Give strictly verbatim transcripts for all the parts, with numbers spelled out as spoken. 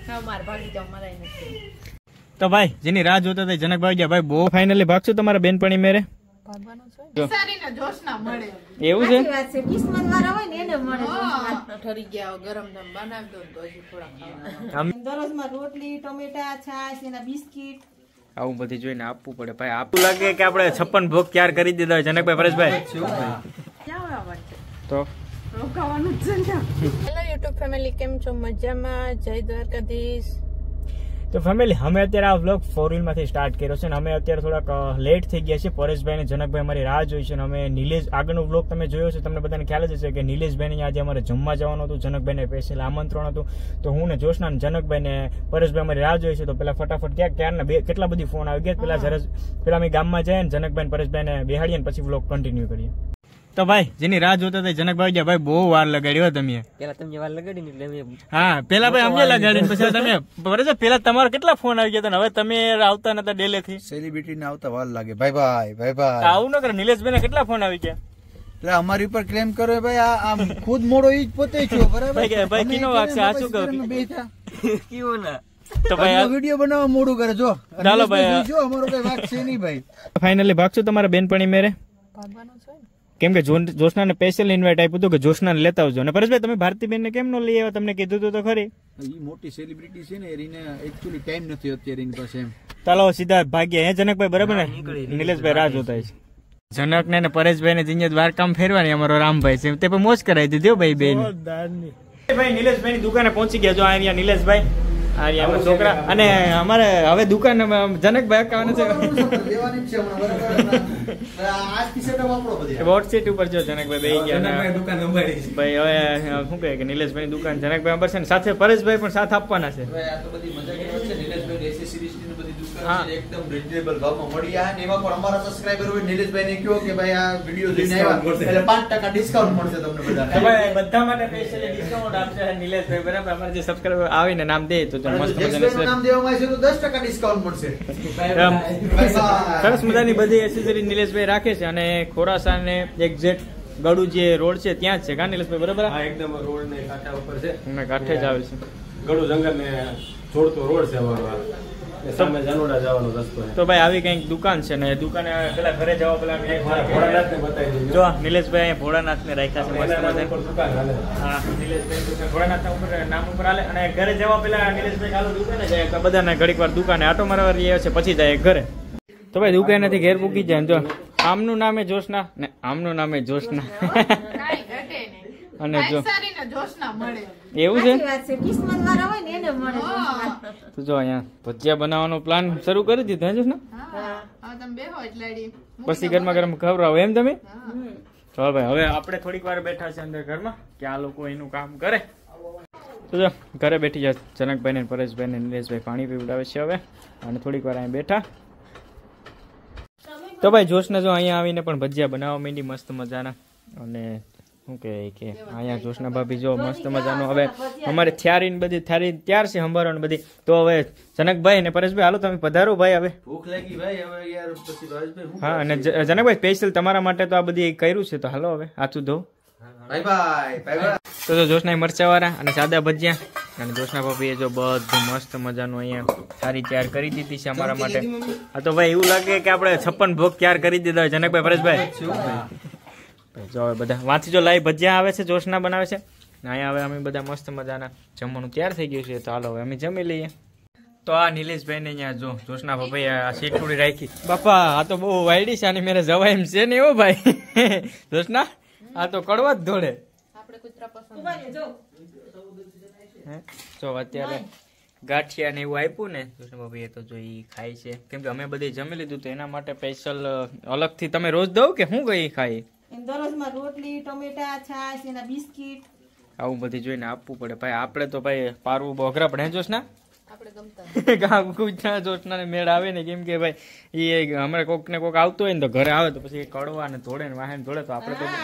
તો ભાઈ જેની રાહ જોતા હતા જનક ભાઈ ગયા ભાઈ બહુ ફાઇનલી ભાગશું તમારા બેનપણી મેરે એવું છે કિસ્મત વાળા હોય ને એને મળે ઠરી ગયા ગરમ ગરમ બનાવી દો તો હજી થોડા દરરોજમાં રોટલી ટમેટા છાશ એના બિસ્કિટ આવું બધી જોઈને આપવું પડે ભાઈ. આપવું લાગે કે આપણે છપ્પન ભોગ તૈયાર કરી દીધા હોય જનકભાઈ પરેશભાઈ તો રોકાવાનું જ છે. હેલો યુટ્યુબ ફેમિલી, કેમ છો? મજામાં? જય દ્વારકાધીશ. તો ફેમિલી અમે અત્યારે આ વ્લોગ ફોર વ્હીલ માંથી સ્ટાર્ટ કર્યો છે અને અમે અત્યારે થોડાક લેટ થઈ ગયા છે. પરેશભાઈ અને જનકભાઈ અમારી રાહ જોઈ છે અને અમે નિલેશ આગળનો વ્લોગ તમે જોયો છે, તમને બધાને ખ્યાલ જ હશે કે નિલેશભાઈ આજે અમારે જમવા જવાનું હતું. જનકભાઈને સ્પેશિયલ આમંત્રણ હતું તો હું ને જોશના અને જનકભાઈ ને પરેશભાઈ અમારી રાહ જોઈ છે. તો પેલા ફટાફટ ક્યાં ક્યારના બે કેટલા બધી ફોન આવી ગયા. પેલા જરા પેલા અમે ગામમાં જઈએ ને જનકભાઈ પરેશભાઈ ને બેહાડીએ ને પછી વ્લોગ કન્ટિન્યુ કરીએ. તો ભાઈ જેની રાહ જોતા હતા જનકભાઈ ગયા ભાઈ બહુ વાર લગાડ્યો તમે. પેલા તમે વાર લગાડી હા પેલા ભાઈ અમને લગાડી પછી તમે બરાબર. પેલા તમારા કેટલા ફોન આવી ગયા હવે તમે આવતા નતા ડેલે થી. સેલિબ્રિટી ને આવતા વાર લાગે ભાઈ ભાઈ ભાઈ ભાઈ આવું ન કરે. નિલેશભાઈ ને કેટલા ફોન આવી ગયા એટલે અમારી ઉપર ક્લેમ કરો ભાઈ. આ ખુદ મોડો ઈ જ પોતે છો બરાબર ભાઈ. કિનો વાગશે આ શું કહું કેવું ના તો ભાઈ આ વિડિયો બનાવવા મોડું કરે જો. ચાલો ભાઈ જો અમારો કઈ વાગ છે નહીં ભાઈ. ફાઇનલી ભાગશું તમારા બેનપણી મેરે ભાગવાનો છે કેમ કે જોશના ને સ્પેશિયલ ઇન્વાઇટ આપ્યું હતું કે જોશના ને લેતા આવજો. અને પરેશભાઈ તમે ભારતીબેન ને કેમ ન લઈ આવ્યા? તમને કીધું હતું તો ખરી. ઈ મોટી સેલિબ્રિટી છે ને એને એક્ચ્યુઅલી ટાઈમ નથી અત્યારે એની પાસે એમ. ચાલો સીધા ભાગ્યા હે જનકભાઈ બરાબર ને. નિલેશભાઈ રાહ જોતા છે. જનક ને પરેશભાઈ ને જીને દ્વારકામાં ફેરવાની અમારો રામભાઈ છે તે પણ મોજ કરાવી દીધી ભાઈ બેન. ભાઈ નિલેશભાઈ ની દુકાને પહોંચી ગયા જો. અહીંયા નિલેશભાઈ આ છોકરા અને અમારે હવે દુકાન જનકભાઈ અકાવાનું છે. વોટ સીટ ઉપર જો જનકભાઈ બેહી ગયા ભાઈ. હવે શું કહે કે નિલેશભાઈ ની દુકાન જનકભાઈ અંબર છે ને સાથે પરેશભાઈ પણ સાથ આપવાના છે. એકદમ રીઝનેબલ ભાવમાં મળી આ ને એમાં પણ અમારા સબસ્ક્રાઇબર હોય નિલેશભાઈ ને કહો કે ભાઈ આ વિડિયો જોઈને આવ્યા એટલે પાંચ ટકા ડિસ્કાઉન્ટ મળશે તમને બધાને. ભાઈ બધા માટે સ્પેશિયલી ડિસ્કાઉન્ટ આપશે નિલેશભાઈ બરાબર. અમારા જે સબસ્ક્રાઇબર આવીને નામ દે તો મસ્ત મજાનું નામ દેવામાં આવશે તો દસ ટકા ડિસ્કાઉન્ટ મળશે. સરસ મજાની બધી એસેસરી નિલેશભાઈ રાખે છે અને ખોરાસા ને એક્ઝેક્ટ ગડુ જે રોડ છે ત્યાં જ છે કા નિલેશભાઈ બરાબર. હા એકદમ રોડ ને કાંઠા ઉપર છે ને કાંઠે જ આવે છે. ગડુ જંગલ ને જોડતો રોડ છે અમારો. સામે જાનોડા જવાનો રસ્તો છે. તો ભાઈ આવી કઈક દુકાન છે ને દુકાને પેલા ઘરે જવા પેલા ભોળાનાથ ને બતાવી દીધું. જો નિલેશભાઈ અહીંયા ભોળાનાથ ને રાખ્યા છે મસ્ત મજાની દુકાન હાલે. હા નિલેશભાઈ ભોળાનાથ ઉપર નામ ઉપર હાલે અને ઘરે જવા પેલા નિલેશભાઈ ચાલુ દુકાને જાય બધાને ઘડીક વાર દુકાને આટો મારવા રહે છે પછી જાય ઘરે. તો ભાઈ દુકાનેથી ઘેર પૂકી જાય જો. આમનું નામે જોશના ને આમનું નામે જોશના અને જો એવું છે કિસ્મત વાળા હોય ને એને મળે. તો જો અહીંયા ભજીયા બનાવવાનો પ્લાન શરૂ કરી દીધો હે જોશના. પછી ગરમા ગરમ ખવડાવો એમ તમે. ચાલો ભાઈ હવે આપણે થોડીક વાર બેઠા છે અંદર ઘરમાં કે આ લોકો એનું કામ કરે. તો જો ઘરે બેઠી જાય જનકભાઈ ને પરેશભાઈ ને નિલેશભાઈ પાણી પીવડાવે છે હવે અને થોડીક વાર અહીંયા બેઠા. તો ભાઈ જોશના જો અહીંયા આવીને પણ ભજીયા બનાવવા માંડી મસ્ત મજાના. અને શું કે કે અહીંયા જોશના ભાભી જો મસ્ત મજાનું હવે અમારે થયારી ને બધી થારી ત્યાર છે સંભાળવાની બધી. તો હવે જનકભાઈ ને પરેશભાઈ હાલો તમે પધારો ભાઈ. હવે ભૂખ લાગી ભાઈ હવે યાર પછી રાજભાઈ. હા અને જનકભાઈ સ્પેશિયલ તમારા માટે તો આ બધી કર્યું છે તો હાલો હવે હાથું ધો. Bye bye bye bye. તો જો જોશના મરચા વાળા અને સાદા ભજીયા અને જોશના ભાભીએ જો બધું મસ્ત મજાનું અહીંયા થારી તૈયાર કરી દીધી છે અમારા માટે. હા તો ભાઈ એવું લાગે કે આપણે છપ્પન ભોગ તૈયાર કરી દીધા જનકભાઈ પરેશભાઈ. જો હવે બધા વાંચી જો લાઈ ભજીયા આવે છે જોશના બનાવે છે અહીંયા હવે અમે બધા મસ્ત મજાના જમવાનું તૈયાર થઈ ગયું છે. તો હાલો હવે અમે જમી લઈએ. તો આ નિલેશભાઈ ને અહીંયા જો જોશના ભાઈ આ સીટ થોડી રાખી બાપા આ તો બહુ વાયડી છે આની મેરે જવાય એમ છે ને એવું ભાઈ. જોશના આ તો કડવા જ ધોળે. જો અત્યારે ગાંઠિયા ને એવું આપ્યું ને જોશના ભાઈ તો જો ઈ ખાય છે કેમ કે અમે બધી જમી લીધું તો એના માટે સ્પેશિયલ અલગથી તમે રોજ દઉં કે શું કઈ ખાઈ દરરોજમાં રોટલી ટમેટા છાશ એના બિસ્કિટ આવું બધી જોઈને આપવું પડે ભાઈ. આપણે તો ભાઈ પારવું બહુ અઘરા પડે જોશના. આપણે જોશના ને મેળ આવે ને કેમ કે ભાઈ એ અમારે કોક ને કોક આવતો હોય ને તો ઘરે આવે તો પછી કડવા ને ધોડે ને વાહન ધોડે તો આપણે તો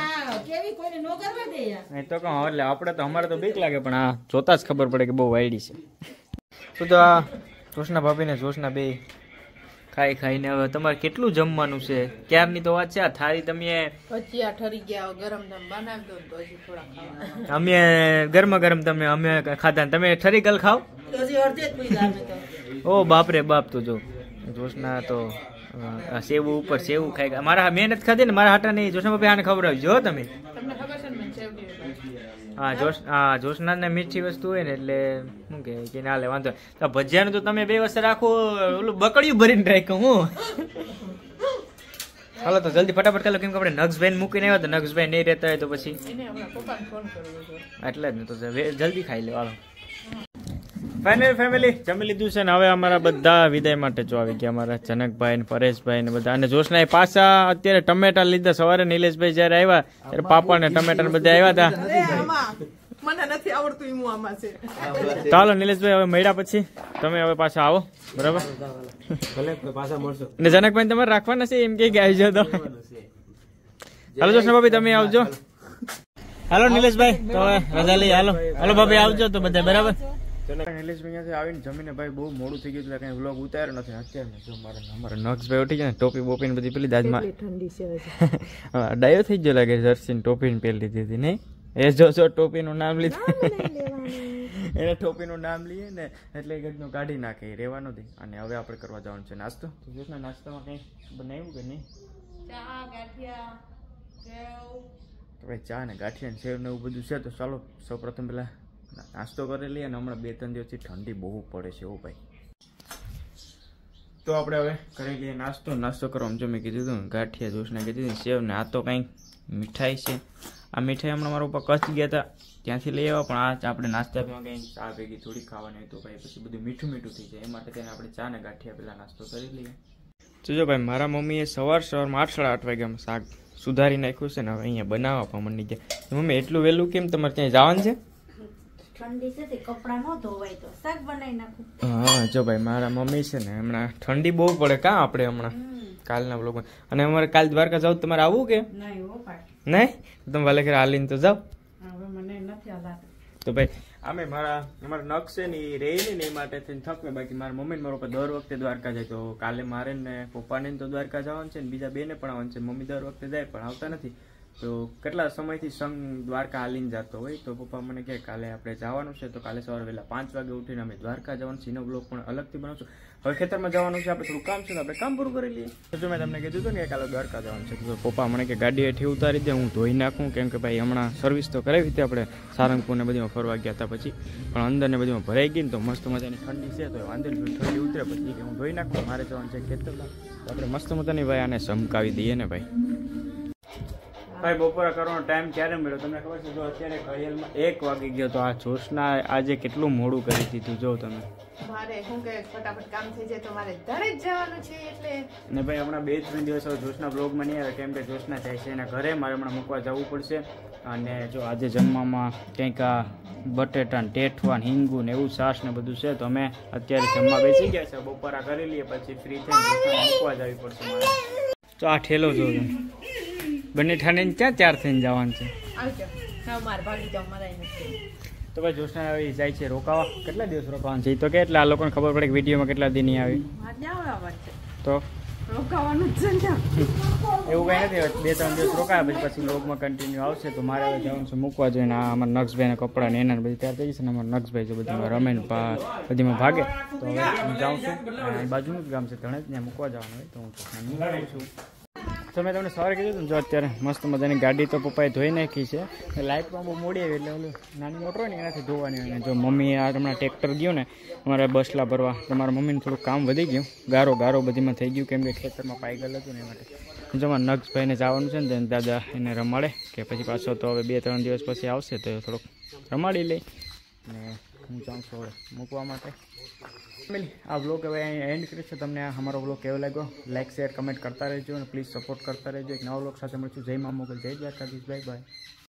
તો કહું એટલે આપણે તો અમારે તો બીક લાગે પણ આ જોતા જ ખબર પડે કે બહુ વાયડી છે. તો આ જોશના ભાભી ને જોશના બે ખાઈ ખાઈને હવે તમારે કેટલું જમવાનું છે? ક્યારની તો વાત છે. આ થાળી તમે ભજીયા ઠરી ગયા ગરમ ગરમ બનાવી દો તો હજી થોડા ખાવા. અમે ગરમા ગરમ તમે અમે ખાધા તમે ઠરી ગલ ખાવ? હજી અડધે જ પડી જાય તો. ઓ બાપ રે બાપ. તો જો જોશના તો સેવું ઉપર સેવું ખાઈ ગયા. મારા મહેનત ખાધી ને મારા હાટા નહીં. જોશના બાપી આને ખવડાવજો જો તમે. તમને ખબર છે ને સેવડી. હા જોશ હા જોશના ને મીઠી વસ્તુ હોય ને એટલે શું કે કે ના લે વાંધો. તો ભજીયાનું તો તમે બે વસ્તુ રાખો. ઓલું બકડિયું ભરીને રાખ્યું હું. હાલો તો જલ્દી ફટાફટ કરી લો કેમ કે આપણે નક્ષભાઈ મૂકીને આવ્યા તો નક્ષભાઈ નહીં રહેતા હોય તો પછી એટલે જ ને તો જલ્દી ખાઈ લો. હાલો ફાઇનલ ફેમિલી જમી લીધું છે ને હવે અમારા બધા વિદાય માટે જો આવી ગયા અમારા જનકભાઈ ને પરેશભાઈ ને બધા. અને જોશના પાછા અત્યારે ટમેટા લીધા. સવારે નિલેશભાઈ જયારે આવ્યા ત્યારે પાપડ ને ટમેટા ને બધા આવ્યા હતા. મને નથી આવડતું ઈમુ આમાં છે. ચાલો નિલેશભાઈ હવે મળ્યા પછી તમે હવે પાછા આવો બરાબર. ભલે પાછા મળશો. ને જનકભાઈ તમારે રાખવાના છે એમ કે આવી જાવ તો. હાલો જોશના ભાભી તમે આવજો. હાલો નિલેશભાઈ તો હવે રજા લઈ. હાલો હાલો ભાભી આવજો તો બધા બરાબર. નિલેશભાઈ આવીને જમીને ભાઈ બહુ મોડું થઈ ગયું એટલે કઈ વ્લોગ ઉતાર્યો નથી. અત્યારે જો મારા અમારા નક્ષભાઈ ઉઠી ગયા ને ટોપી બોપી ને બધી પેલી દાજમાં ડાયો થઈ ગયો લાગે. જર્સી ટોપી ને પહેરી લીધી હતી નહીં એ જો જો ટોપીનું નામ લીધું એને ટોપીનું નામ લઈએ ને એટલે એ ગઢનું કાઢી નાખે એ રહેવાનું નથી. અને હવે આપણે કરવા જવાનું છે નાસ્તો. તો જોશના નાસ્તામાં કંઈ બનાવ્યું કે નહીં? ચા ગાંઠિયા સેવ તો ભાઈ ચા ને ગાંઠિયા ને સેવ ને એવું બધું છે. તો ચાલો સૌ પ્રથમ પેલા નાસ્તો કરી લઈએ. અને હમણાં બે ત્રણ દિવસથી ઠંડી બહુ પડે છે. એવું ભાઈ તો આપણે હવે કરી લઈએ નાસ્તો. નાસ્તો કરવા જો મેં કીધું હતું ગાંઠિયા જોશને કીધું સેવ ને આ તો કંઈક મીઠાઈ છે. આ મીઠાઈ હમણાં મારા ઉપર કચ્છ ગયા હતા ત્યાંથી લઈ આવ્યા. પણ આ આપણે નાસ્તામાં કંઈ ચા ભેગી થોડી ખાવાની હોય તો ભાઈ પછી બધું મીઠું મીઠું થઈ જાય. એ માટે તેને આપણે ચા ને ગાંઠિયા પેલા નાસ્તો કરી લઈએ. તો જો ભાઈ મારા મમ્મીએ સવાર સવારમાં આઠ સાડા આઠ વાગ્યામાં શાક સુધારી નાખ્યું છે ને હવે અહીંયા બનાવવા પણ મંડી ગયા. મમ્મી એટલું વહેલું કેમ? તમારે ત્યાં જવાનું છે? ઠંડી છે તે કપડા નો ધોવાય તો શાક બનાવી નાખું. હા જો ભાઈ મારા મમ્મી છે ને હમણાં ઠંડી બહુ પડે કાં આપણે હમણાં કાલના બ્લોગમાં. અને અમારે કાલ દ્વારકા જાવ તમારે આવવું કે નહીં? હો ભાઈ નહીં તમે વાલે ઘરે હાલીને તો જાઓ. હવે મને નથી આવડતું. તો ભાઈ અમે મારા અમારા નખ છે ને એ રહે ને એ માટે થઈને થકવે. બાકી મારા મમ્મી ને મારા પપ્પા દર વખતે દ્વારકા જાય. તો કાલે મારે ને પપ્પાને તો દ્વારકા જવાનું છે ને બીજા બેને પણ આવવાનું છે. મમ્મી દર વખતે જાય પણ આવતા નથી. તો કેટલા સમયથી સંઘ દ્વારકા હાલીને જતો હોય તો પપ્પા મને કહે કાલે આપણે જવાનું છે. તો કાલે સવારે વહેલા પાંચ વાગે ઉઠીને અમે દ્વારકા જવાનું છે. એનો બ્લોગ પણ અલગથી બનાવશું. હવે ખેતરમાં જવાનું છે આપણે થોડું કામ છે તો આપણે કામ પૂરું કરી લઈએ. તો મેં તમને કીધું હતું ને કે કાલે દ્વારકા જવાનું છે. તો પપ્પા મને કે ગાડી હેઠી ઉતારી દે હું ધોઈ નાખું. કેમ કે ભાઈ હમણાં સર્વિસ તો કરાવી હતી આપણે સારંગપુર ને બધીમાં ફરવા ગયા હતા પછી. પણ અંદર ને બધીમાં ભરાઈ ગઈ ને તો મસ્ત મજાની ઠંડી છે. તો વાંધો નહીં ઠંડી ઉતરે પછી કે હું ધોઈ નાખું. મારે જવાનું છે ખેતરમાં તો આપણે મસ્ત મજાની ભાઈ આને સમકાવી દઈએ ને ભાઈ. ભાઈ બપોરા કરવાનો ટાઈમ ક્યારે મળ્યો તમને ખબર છે? જો અત્યારે ઘડિયાળમાં એક વાગી ગયો. તો આ જોશના આજે કેટલું મોડું કરી દીધું જો તમે. મારે શું કે ફટાફટ કામ થઈ જાય તો મારે ઘરે જ જવાનું છે એટલે. ને ભાઈ હમણાં બે ત્રણ દિવસ હવે જોશના બ્લોગમાં નહીં આવે કેમ કે જોશના જાય છે એના ઘરે. મારે હમણાં મૂકવા જવું પડશે. અને જો આજે જમવામાં કંઈક આ બટેટા ને ટેઠવા ને હિંગુ ને એવું છાશ ને બધું છે. તો અમે અત્યારે જમવા બેસી ગયા છે. બપોરા કરી લઈએ પછી ફ્રી થઈને જોશના મૂકવા જવી પડશે મારે. તો આ ઠેલો જો બંને ઠાને ક્યાં ત્યાર થઈને જવાનું છે? તો ભાઈ જોશના આવી જાય છે રોકાવા. કેટલા દિવસ રોકાવાનું છે એ તો કે એટલે આ લોકોને ખબર પડે કે વિડીયોમાં કેટલા દી નહીં આવી તો રોકાવાનું જ છે. એવું કંઈ નથી. બે ત્રણ દિવસ રોકાયા પછી પછી લોગમાં કન્ટિન્યુ આવશે. તો મારે હવે જવાનું છે મૂકવા જોઈએ. આ અમારા નક્ષભાઈના કપડાં ને એના બધી તૈયાર થઈ જશે ને અમારા નક્ષભાઈ છે બધીમાં રમે ને બધીમાં ભાગે. તો હવે હું જાઉં છું. બાજુનું જ ગામ છે ધણે જ ત્યાં મૂકવા જવાનું હોય તો હું મૂકું છું. તો મેં તમને સવારે કીધું હતું જો અત્યારે મસ્ત મજાની ગાડી તો પપ્પાએ ધોઈ નાખી છે. લાઇટમાં બહુ મોડી આવી એટલે ઓલું નાની મોટર હોય ને એનાથી ધોવાની હોય. જો મમ્મી આ હમણાં ટ્રેક્ટર ગયું ને અમારે બસલા ભરવા તો મારા મમ્મીને થોડું કામ વધી ગયું. ગારો ગારો બધીમાં થઈ ગયું કેમ કે ખેતરમાં પાઈ ગયેલું હતું ને એ માટે. જો મારા નક્ષભાઈને જવાનું છે ને દાદા એને રમાડે કે પછી પાછો તો હવે બે ત્રણ દિવસ પછી આવશે તો થોડુંક રમાડી લઈ. ને હું જાઉં છું હવે મૂકવા માટે. આ વ્લોગ હવે એન્ડ કરીશ. તમને અમારો વ્લોગ કેવો લાગ્યો લાઈક શેર કમેન્ટ કરતા રહેજો અને પ્લીઝ સપોર્ટ કરતા રહેજો. એક નવા વ્લોગ સાથે મળશું. જય મા મોગલ જય દ્વારકાધીશ. Bye bye.